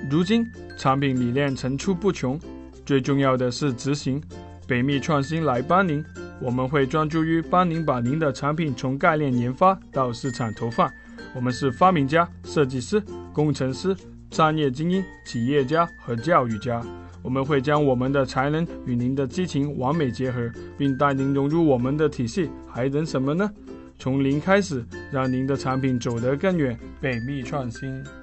如今产品理念层出不穷，最重要的是执行。北密创新来帮您，我们会专注于帮您把您的产品从概念研发到市场投放。我们是发明家、设计师、工程师、商业精英、企业家和教育家。我们会将我们的才能与您的激情完美结合，并带您融入我们的体系。还等什么呢？从零开始，让您的产品走得更远。北密创新。